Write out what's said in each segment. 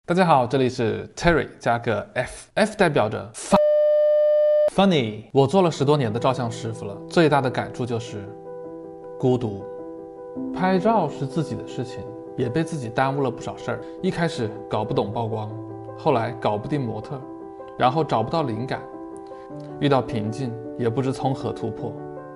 大家好，这里是 Terry 加个 F 代表着 funny。我做了10多年的照相师傅了，最大的感触就是孤独。拍照是自己的事情，也被自己耽误了不少事儿。一开始搞不懂曝光，后来搞不定模特，然后找不到灵感，遇到瓶颈也不知从何突破。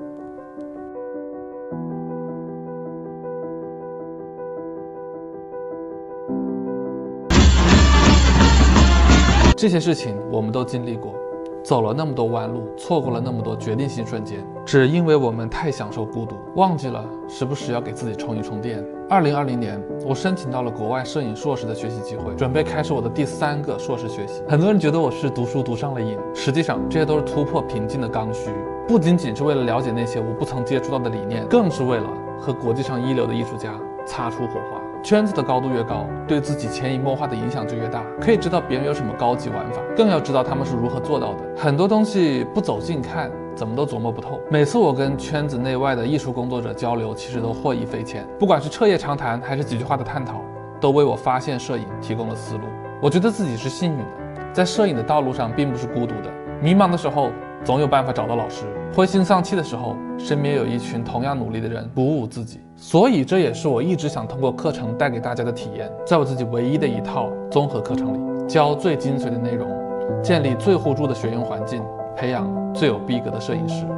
这些事情我们都经历过，走了那么多弯路，错过了那么多决定性瞬间，只因为我们太享受孤独，忘记了时不时要给自己充一充电。2020年，我申请到了国外摄影硕士的学习机会，准备开始我的第3个硕士学习。很多人觉得我是读书读上了瘾，实际上这些都是突破瓶颈的刚需，不仅仅是为了了解那些我不曾接触到的理念，更是为了和国际上一流的艺术家擦出火花。圈子的高度越高，对自己潜移默化的影响就越大。可以知道别人有什么高级玩法，更要知道他们是如何做到的。很多东西不走近看，怎么都琢磨不透。每次我跟圈子内外的艺术工作者交流，其实都获益匪浅。不管是彻夜长谈，还是几句话的探讨，都为我发现摄影提供了思路。我觉得自己是幸运的，在摄影的道路上并不是孤独的。迷茫的时候，总有办法找到老师；灰心丧气的时候，身边有一群同样努力的人鼓舞自己。所以这也是我一直想通过课程带给大家的体验。在我自己唯一的一套综合课程里，教最精髓的内容，建立最互助的学员环境，培养最有逼格的摄影师。